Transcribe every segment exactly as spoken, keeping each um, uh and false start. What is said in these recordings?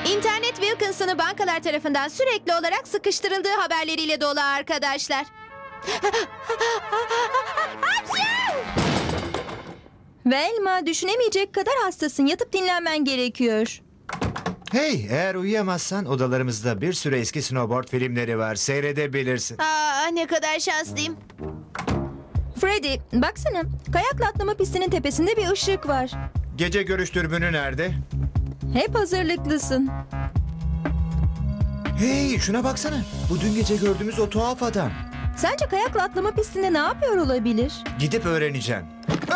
İnternet Wilkinson'ı bankalar tarafından sürekli olarak sıkıştırıldığı haberleriyle dolu arkadaşlar. Velma, düşünemeyecek kadar hastasın. Yatıp dinlenmen gerekiyor. Hey, eğer uyuyamazsan odalarımızda bir sürü eski snowboard filmleri var. Seyredebilirsin. Aa, ne kadar şanslıyım. Freddy, baksana. Kayakla atlama pistinin tepesinde bir ışık var. Gece görüş dürbünü nerede? Hep hazırlıklısın. Hey, şuna baksana. Bu dün gece gördüğümüz o tuhaf adam. Sence kayakla atlama pistinde ne yapıyor olabilir? Gidip öğreneceğim.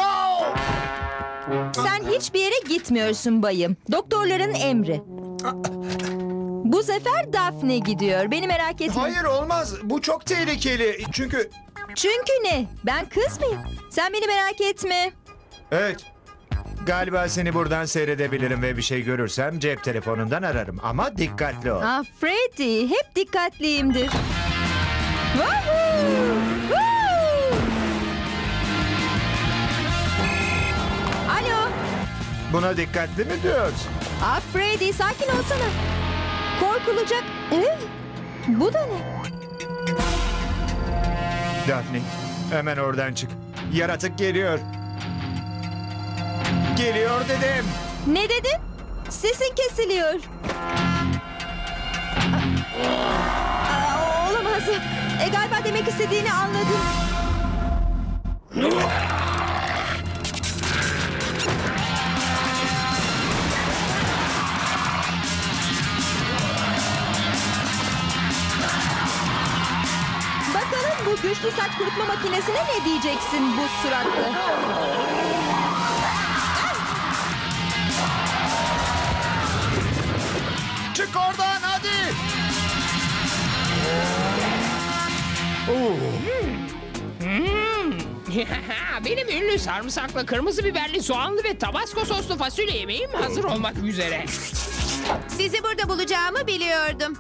Sen hiçbir yere gitmiyorsun bayım. Doktorların emri. Bu sefer Daphne gidiyor. Beni merak etme. Hayır, olmaz. Bu çok tehlikeli. Çünkü... Çünkü ne? Ben kız mıyım? Sen beni merak etme. Evet. Galiba seni buradan seyredebilirim ve bir şey görürsem cep telefonundan ararım. Ama dikkatli ol. Ah Freddy, hep dikkatliyimdir. Woohoo! Woo! Alo. Buna dikkatli mi diyorsun? Ah Freddy, sakin olsana. Korkulacak. Ee, bu da ne? Daphne, hemen oradan çık. Yaratık geliyor. Geliyor dedim. Ne dedin? Sesin kesiliyor. Aa, olamaz. E, galiba demek istediğini anladım. Bakalım bu güçlü saç kurutma makinesine ne diyeceksin bu suratla? Çık oradan hadi. Oo. Benim ünlü sarımsaklı, kırmızı biberli, soğanlı ve tabasco soslu fasulye yemeğim hazır olmak üzere. Sizi burada bulacağımı biliyordum.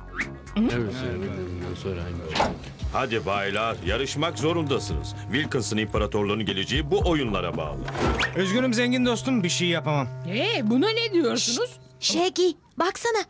Hadi baylar, yarışmak zorundasınız. Wilkinson İmparatorluğu'nun geleceği bu oyunlara bağlı. Üzgünüm zengin dostum, bir şey yapamam. Ee, buna ne diyorsunuz? Shaggy, baksana.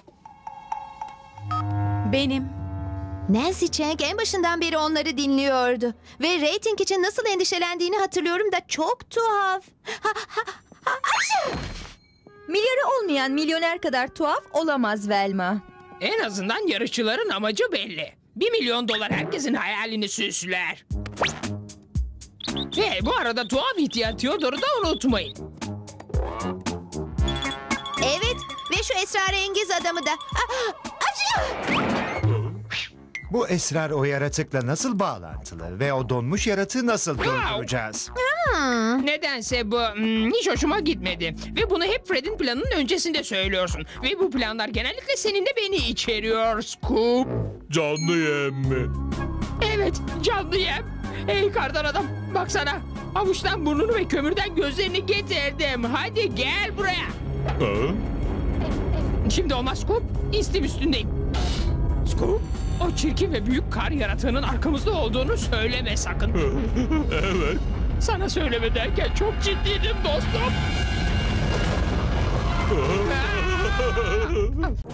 Benim. Nancy Chang en başından beri onları dinliyordu. Ve reyting için nasıl endişelendiğini hatırlıyorum da çok tuhaf. Ha, ha, ha, aşı! Milyarı olmayan milyoner kadar tuhaf olamaz Velma. En azından yarışçıların amacı belli. Bir milyon dolar herkesin hayalini süsler. Ve bu arada tuhaf ihtiyar Theodore'u da unutmayın. Evet, ve şu esrarengiz adamı da. Ah, aşı! Bu esrar o yaratıkla nasıl bağlantılı ve o donmuş yaratığı nasıl durduracağız? Nedense bu hmm, hiç hoşuma gitmedi. Ve bunu hep Fred'in planının öncesinde söylüyorsun. Ve bu planlar genellikle senin de beni içeriyor Scoop. Canlı yem mi? Evet, canlı yem. Ey kardan adam, baksana. Avuçtan burnunu ve kömürden gözlerini getirdim. Hadi gel buraya. Ha? Şimdi olmaz Scoop. İstim üstündeyim. Scoop, o çirkin ve büyük kar yaratığının arkamızda olduğunu söyleme sakın. Evet. Sana söyleme derken çok ciddiydim dostum.